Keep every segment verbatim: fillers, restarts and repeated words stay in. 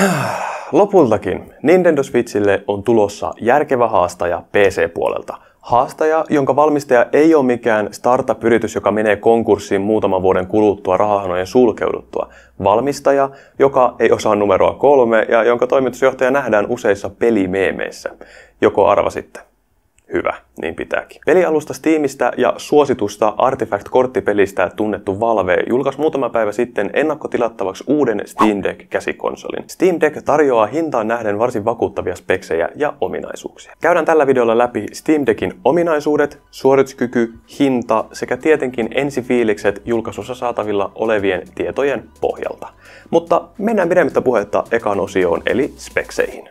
Lopultakin Nintendo Switchille on tulossa järkevä haastaja P C-puolelta. Haastaja, jonka valmistaja ei ole mikään startup-yritys, joka menee konkurssiin muutaman vuoden kuluttua rahahanojen sulkeuduttua. Valmistaja, joka ei osaa numeroa kolme ja jonka toimitusjohtaja nähdään useissa pelimeemeissä. Joko arvasitte? Hyvä, niin pitääkin. Pelialusta Steamista ja suositusta Artifact-korttipelistä tunnettu Valve julkaisi muutama päivä sitten ennakkotilattavaksi uuden Steam Deck-käsikonsolin. Steam Deck tarjoaa hintaan nähden varsin vakuuttavia speksejä ja ominaisuuksia. Käydään tällä videolla läpi Steam Deckin ominaisuudet, suorituskyky, hinta sekä tietenkin ensifiilikset julkaisussa saatavilla olevien tietojen pohjalta. Mutta mennään pidemmittä puhetta ekaan osioon eli spekseihin.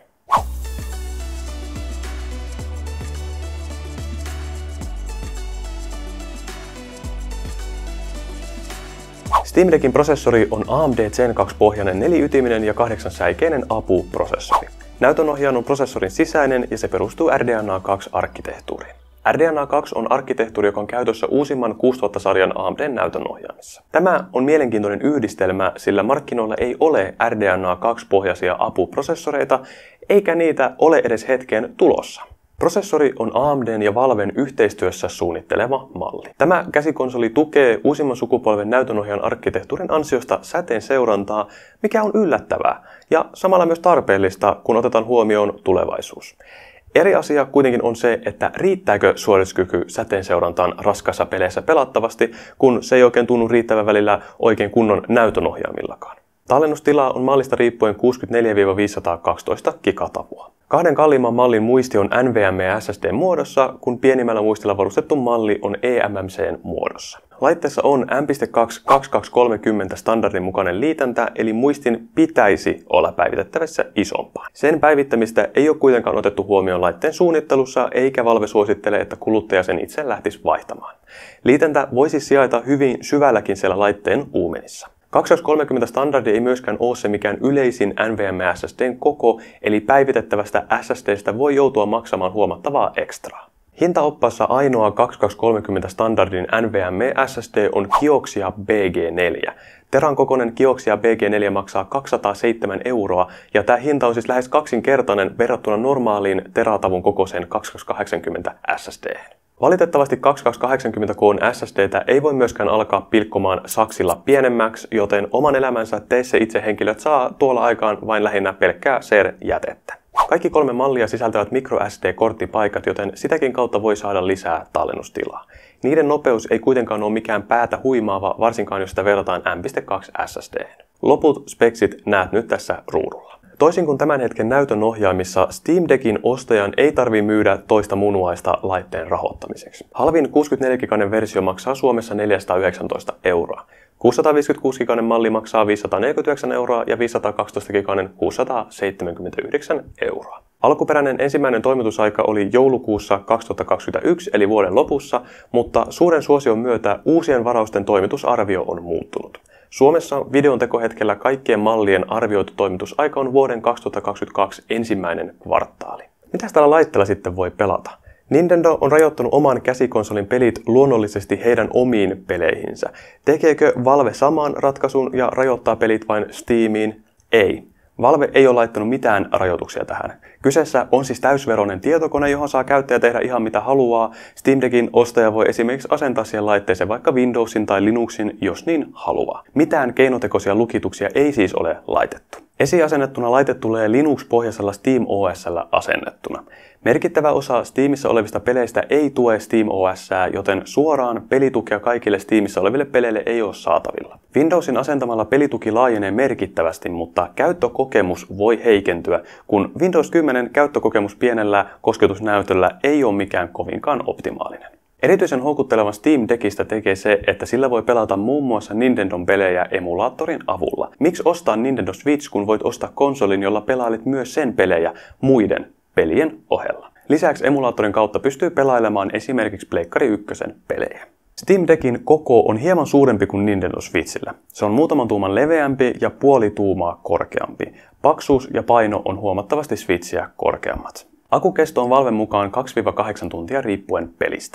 Steam Deckin prosessori on A M D Zen kaksi-pohjainen neliytiminen ja kahdeksansäikeinen A P U-prosessori. Näytönohjaaja on prosessorin sisäinen ja se perustuu R D N A kaksi-arkkitehtuuriin. R D N A kaksi on arkkitehtuuri, joka on käytössä uusimman kuusituhatta-sarjan A M D:n näytönohjaamissa. Tämä on mielenkiintoinen yhdistelmä, sillä markkinoilla ei ole R D N A kaksi-pohjaisia A P U-prosessoreita, eikä niitä ole edes hetkeen tulossa. Prosessori on A M D:n ja Valven yhteistyössä suunnittelema malli. Tämä käsikonsoli tukee uusimman sukupolven näytönohjaajan arkkitehtuurin ansiosta säteen seurantaa, mikä on yllättävää ja samalla myös tarpeellista, kun otetaan huomioon tulevaisuus. Eri asia kuitenkin on se, että riittääkö suorituskyky säteen seurantaan raskaissa peleissä pelattavasti, kun se ei oikein tunnu riittävän välillä oikein kunnon näytönohjaamillakaan. Tallennustilaa on mallista riippuen kuusikymmentäneljä viisisataakaksitoista gigatavua. Kahden kalliimman mallin muisti on N V M e S S D-muodossa, kun pienimmällä muistilla varustettu malli on E M M C-muodossa. Laitteessa on M dot kaksi kaksikymmentä standardin mukainen liitäntä, eli muistin pitäisi olla päivitettävissä isompaa. Sen päivittämistä ei ole kuitenkaan otettu huomioon laitteen suunnittelussa, eikä Valve suosittele, että kuluttaja sen itse lähtisi vaihtamaan. Liitäntä voisi sijaita hyvin syvälläkin siellä laitteen uumenissa. kaksikymmentä standardi ei myöskään ole se mikään yleisin N V M e S S D:n koko, eli päivitettävästä S S D:stä voi joutua maksamaan huomattavaa ekstraa. Hintaoppaassa ainoa kaksikymmentä standardin N V M e S S D on Kioxia B G neljä. Teran kokoinen Kioxia B G neljä maksaa kaksisataaseitsemän euroa, ja tämä hinta on siis lähes kaksinkertainen verrattuna normaaliin teratavun kokoiseen kaksikymmentäkahdeksankymmentä S S D:hen. Valitettavasti kaksikymmentäkahdeksankymmentä K:n S S D:tä ei voi myöskään alkaa pilkkomaan saksilla pienemmäksi, joten oman elämänsä teissä itse henkilöt saa tuolla aikaan vain lähinnä pelkkää S E R-jätettä. Kaikki kolme mallia sisältävät microSD D-korttipaikat, joten sitäkin kautta voi saada lisää tallennustilaa. Niiden nopeus ei kuitenkaan ole mikään päätä huimaava, varsinkaan jos sitä verrataan M dot kaksi S S D:hen. Loput speksit näet nyt tässä ruudulla. Toisin kuin tämän hetken näytön ohjaamissa, Steam Deckin ostajan ei tarvitse myydä toista munuaista laitteen rahoittamiseksi. Halvin kuusikymmentäneljä gigainen versio maksaa Suomessa neljäsataayhdeksäntoista euroa. kuusisataaviisikymmentäkuusi gigainen malli maksaa viisisataaneljäkymmentäyhdeksän euroa ja viisisataakaksitoista gigainen kuusisataaseitsemänkymmentäyhdeksän euroa. Alkuperäinen ensimmäinen toimitusaika oli joulukuussa kaksituhattakaksikymmentäyksi eli vuoden lopussa, mutta suuren suosion myötä uusien varausten toimitusarvio on muuttunut. Suomessa videon tekohetkellä kaikkien mallien arvioitu toimitusaika on vuoden kaksituhattakaksikymmentäkaksi ensimmäinen kvartaali. Mitäs tällä laitteella sitten voi pelata? Nintendo on rajoittanut oman käsikonsolin pelit luonnollisesti heidän omiin peleihinsä. Tekeekö Valve saman ratkaisun ja rajoittaa pelit vain Steamiin? Ei. Valve ei ole laittanut mitään rajoituksia tähän. Kyseessä on siis täysveroinen tietokone, johon saa käyttäjä tehdä ihan mitä haluaa. Steam Deckin ostaja voi esimerkiksi asentaa siihen laitteeseen vaikka Windowsin tai Linuxin, jos niin haluaa. Mitään keinotekoisia lukituksia ei siis ole laitettu. Esiasennettuna laite tulee Linux-pohjaisella SteamOS:llä asennettuna. Merkittävä osa Steamissa olevista peleistä ei tue SteamOS:ää, joten suoraan pelitukea kaikille Steamissa oleville peleille ei ole saatavilla. Windowsin asentamalla pelituki laajenee merkittävästi, mutta käyttökokemus voi heikentyä, kun Windows kymmenen käyttökokemus pienellä kosketusnäytöllä ei ole mikään kovinkaan optimaalinen. Erityisen houkuttelevan Steam Deckistä tekee se, että sillä voi pelata muun muassa Nintendon pelejä emulaattorin avulla. Miksi ostaa Nintendo Switch, kun voit ostaa konsolin, jolla pelailet myös sen pelejä muiden pelien ohella? Lisäksi emulaattorin kautta pystyy pelailemaan esimerkiksi Pleikkari ykkösen pelejä. Steam Deckin koko on hieman suurempi kuin Nintendo Switchillä. Se on muutaman tuuman leveämpi ja puoli tuumaa korkeampi. Paksuus ja paino on huomattavasti Switchiä korkeammat. Akukesto on Valven mukaan kaksi kahdeksan tuntia riippuen pelistä.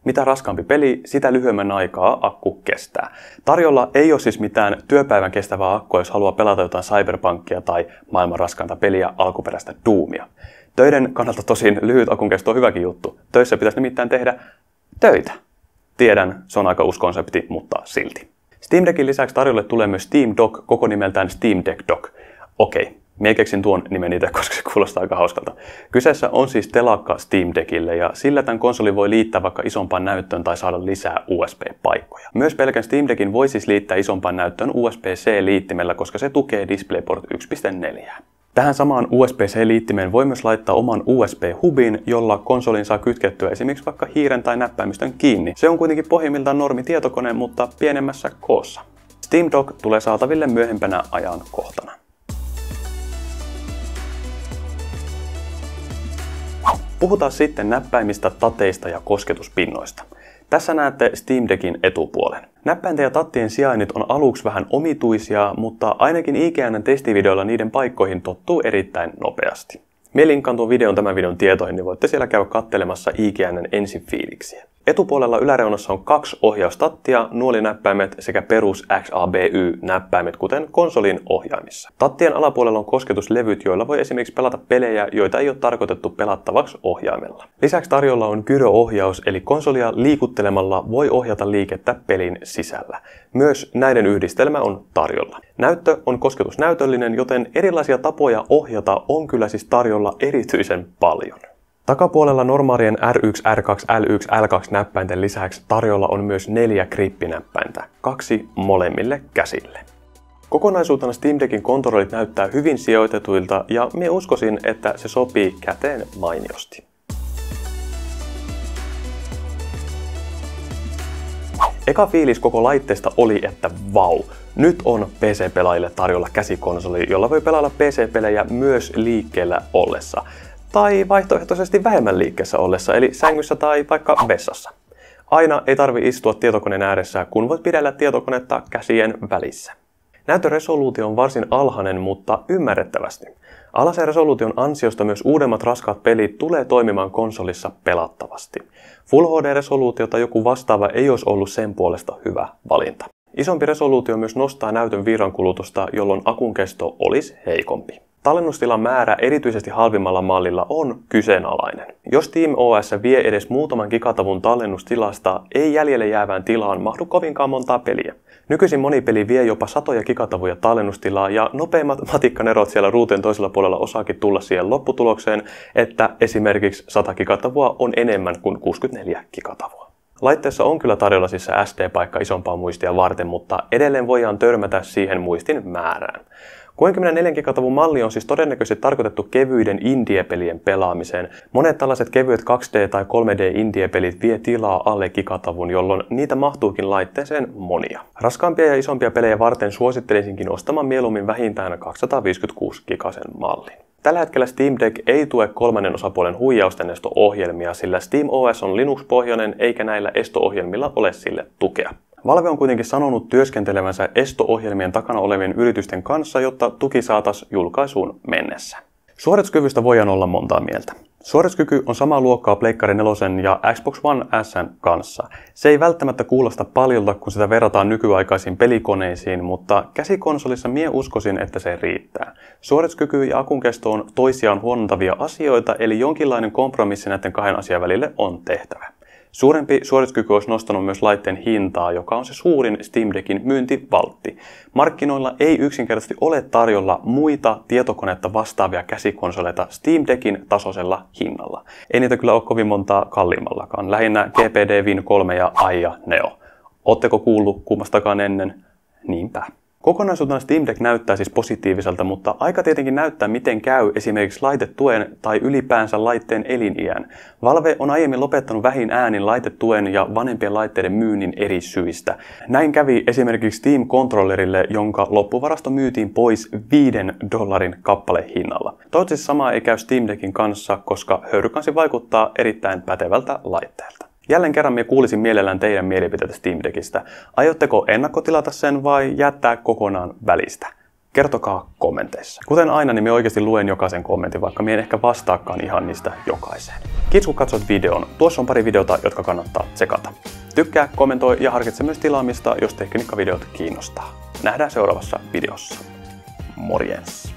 Mitä raskaampi peli, sitä lyhyemmän aikaa akku kestää. Tarjolla ei ole siis mitään työpäivän kestävää akkua, jos haluaa pelata jotain Cyberpunkia tai maailman raskainta peliä, alkuperäistä Doomia. Töiden kannalta tosin lyhyt akun kesto on hyväkin juttu. Töissä pitäisi nimittäin tehdä töitä. Tiedän, se on aika uusi konsepti, mutta silti. Steam Deckin lisäksi tarjolle tulee myös Steam Dock, koko nimeltään Steam Deck Dock. Okei, mie keksin tuon nimen itse, koska se kuulostaa aika hauskalta. Kyseessä on siis telakka Steam Deckille ja sillä tämän konsolin voi liittää vaikka isompaan näyttöön tai saada lisää U S B-paikkoja. Myös pelkän Steam Deckin voi siis liittää isompaan näyttöön U S B C-liittimellä, koska se tukee DisplayPort yksi piste neljä. Tähän samaan U S B C-liittimeen voi myös laittaa oman U S B-hubin, jolla konsolin saa kytkettyä esimerkiksi vaikka hiiren tai näppäimistön kiinni. Se on kuitenkin pohjimmiltaan normi tietokone, mutta pienemmässä koossa. Steam Dock tulee saataville myöhempänä ajan kohtana. Puhutaan sitten näppäimistä, tateista ja kosketuspinnoista. Tässä näette Steam Deckin etupuolen. Näppäinten ja tattien sijainnit on aluksi vähän omituisia, mutta ainakin I G N:n testivideoilla niiden paikkoihin tottuu erittäin nopeasti. Mie linkkaan tuon videon tämän videon tietoihin, niin voitte siellä käydä katselemassa I G N:n ensifiiliksiä. Etupuolella yläreunassa on kaksi ohjaustattia, nuolinäppäimet sekä perus X A B Y-näppäimet, kuten konsolin ohjaimissa. Tattien alapuolella on kosketuslevyt, joilla voi esimerkiksi pelata pelejä, joita ei ole tarkoitettu pelattavaksi ohjaimella. Lisäksi tarjolla on gyro-ohjaus, eli konsolia liikuttelemalla voi ohjata liikettä pelin sisällä. Myös näiden yhdistelmä on tarjolla. Näyttö on kosketusnäytöllinen, joten erilaisia tapoja ohjata on kyllä siis tarjolla erityisen paljon. Takapuolella normaalien R yksi, R kaksi, L yksi, L kaksi näppäinten lisäksi tarjolla on myös neljä grippinäppäintä, kaksi molemmille käsille. Kokonaisuutena Steam Deckin kontrollit näyttää hyvin sijoitetuilta ja minä uskoisin, että se sopii käteen mainiosti. Eka fiilis koko laitteesta oli, että vau, nyt on P C-pelaajille tarjolla käsikonsoli, jolla voi pelailla P C-pelejä myös liikkeellä ollessa. Tai vaihtoehtoisesti vähemmän liikkeessä ollessa, eli sängyssä tai vaikka vessassa. Aina ei tarvi istua tietokoneen ääressä, kun voit pidellä tietokonetta käsien välissä. Näyttöresoluutio on varsin alhainen, mutta ymmärrettävästi. Alhaisen resoluution ansiosta myös uudemmat raskaat pelit tulee toimimaan konsolissa pelattavasti. Full H D-resoluutio tai joku vastaava ei olisi ollut sen puolesta hyvä valinta. Isompi resoluutio myös nostaa näytön virrankulutusta, jolloin akun kesto olisi heikompi. Tallennustilan määrä erityisesti halvimmalla mallilla on kyseenalainen. Jos SteamOS vie edes muutaman gigatavun tallennustilasta, ei jäljelle jäävään tilaan mahdu kovinkaan montaa peliä. Nykyisin moni peli vie jopa satoja gigatavuja tallennustilaa ja nopeimmat matikkanerot siellä ruutujen toisella puolella osaakin tulla siihen lopputulokseen, että esimerkiksi sata gigatavua on enemmän kuin kuusikymmentäneljä gigatavua. Laitteessa on kyllä tarjolla siis se S D-paikka isompaa muistia varten, mutta edelleen voidaan törmätä siihen muistin määrään. kuusikymmentäneljä gigatavun malli on siis todennäköisesti tarkoitettu kevyiden indie-pelien pelaamiseen. Monet tällaiset kevyet kaksi D- tai kolme D-indie-pelit vie tilaa alle gigatavun, jolloin niitä mahtuukin laitteeseen monia. Raskaampia ja isompia pelejä varten suosittelisinkin ostamaan mieluummin vähintään kaksisataaviisikymmentäkuusi gigasen mallin. Tällä hetkellä Steam Deck ei tue kolmannen osapuolen huijausten esto-ohjelmia, sillä SteamOS on Linux-pohjainen eikä näillä esto-ohjelmilla ole sille tukea. Valve on kuitenkin sanonut työskentelevänsä esto-ohjelmien takana olevien yritysten kanssa, jotta tuki saataisiin julkaisuun mennessä. Suorituskyvystä voidaan olla montaa mieltä. Suorituskyky on samaa luokkaa Pleikkari nelosen ja Xbox One S:n kanssa. Se ei välttämättä kuulosta paljolta, kun sitä verrataan nykyaikaisiin pelikoneisiin, mutta käsikonsolissa mie uskoisin, että se riittää. Suorituskyky ja akun kesto on toisiaan huonontavia asioita, eli jonkinlainen kompromissi näiden kahden asian välille on tehtävä. Suurempi suorituskyky olisi nostanut myös laitteen hintaa, joka on se suurin Steam Deckin myyntivaltti. Markkinoilla ei yksinkertaisesti ole tarjolla muita tietokonetta vastaavia käsikonsoleita Steam Deckin tasoisella hinnalla. Ei niitä kyllä ole kovin montaa kalliimmallakaan. Lähinnä G P D Win kolme ja Aia Neo. Ootteko kuullut kummastakaan ennen? Niinpä. Kokonaisuutena Steam Deck näyttää siis positiiviselta, mutta aika tietenkin näyttää, miten käy esimerkiksi laitetuen tai ylipäänsä laitteen eliniän. Valve on aiemmin lopettanut vähin äänin laitetuen ja vanhempien laitteiden myynnin eri syistä. Näin kävi esimerkiksi Steam Controllerille, jonka loppuvarasto myytiin pois viiden dollarin kappalehinnalla. Toivottavasti sama ei käy Steam Deckin kanssa, koska höyrykansi vaikuttaa erittäin pätevältä laitteelta. Jälleen kerran minä kuulisin mielellään teidän mielipiteitä Steam Deckistä. Aiotteko ennakkotilata sen vai jättää kokonaan välistä? Kertokaa kommenteissa. Kuten aina, niin me oikeasti luen jokaisen kommentin, vaikka minä en ehkä vastaakaan ihan niistä jokaiseen. Kiitos kun katsot videon. Tuossa on pari videota, jotka kannattaa tsekata. Tykkää, kommentoi ja harkitse myös tilaamista, jos tekniikkavideot kiinnostaa. Nähdään seuraavassa videossa. Morjens!